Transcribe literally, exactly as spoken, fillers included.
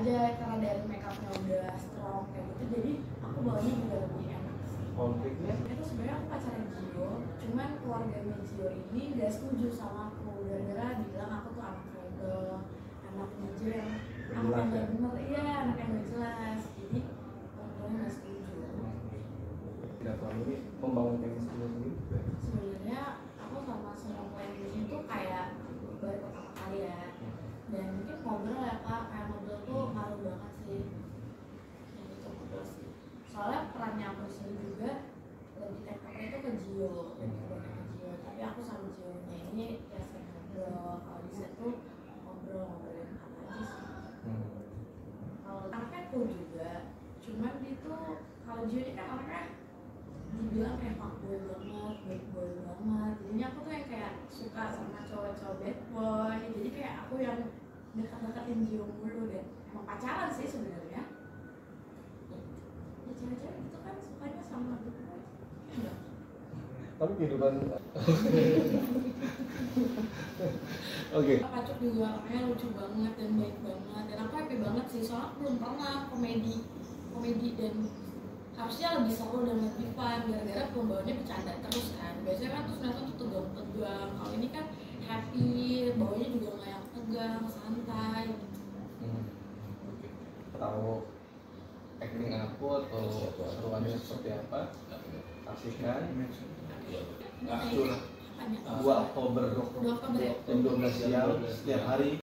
aja karena dari makeupnya udah strong kayak gitu, jadi aku bawanya juga lebih enak sih. Konfliknya? Itu sebenarnya aku pacaran Gio, cuman keluarganya Gio ini gak setuju sama aku gara-gara bilang aku tuh anak rebel, anaknya Gio yang anak yang gak bener, iya anak yang gak jelas, jadi orang-orang gak setuju. Tidak tahu ini membangun chemistry sendiri. Sebenarnya aku sama semua klien ini tuh kayak baru pertama kali ya, dan mungkin ngobrol ya kak, kayak ngobrol tuh ngaruh banget sih, yang itu ngobrol sih. Soalnya perannya aku di sini juga lebih tekniknya itu ke Gio, lebih banyak ke Gio, tapi aku sama Gio nya ini ya sering ngobrol. Kalau di set tuh ngobrol ngobrolin apa aja sih. Hmm. Kalau anaknya cool juga, cuman dia tuh kalau Gio ini kan anaknya dibilang kayak fuckboy banget, bad boy banget. Jadinya aku tuh yang kayak suka sama cowok-cowok bad boy. Jadi kayak aku yang dekat-dekatin Gio mulu deh. Emang pacaran sih sebenarnya. Ya cewek-cewek gitu kan sukanya sama bad boy. Enggak. Tapi kehidupan. Oke. Pacuk juga orangnya lucu banget dan baik banget. Dan aku happy banget sih soalnya aku belum pernah komedi, komedi dan harusnya lebih seru dan lebih fun gara-gara pembawaannya bercanda terus kan. Biasanya kan tuh sinetron tuh tegang-tegang, kalau ini kan happy, bawanya juga nggak yang tegang, santai gitu. Hmm. Tahu acting aku atau seruannya seperti apa? Saksikan Nah, dua Oktober dua Oktober ya? jam dua belas siang setiap hari.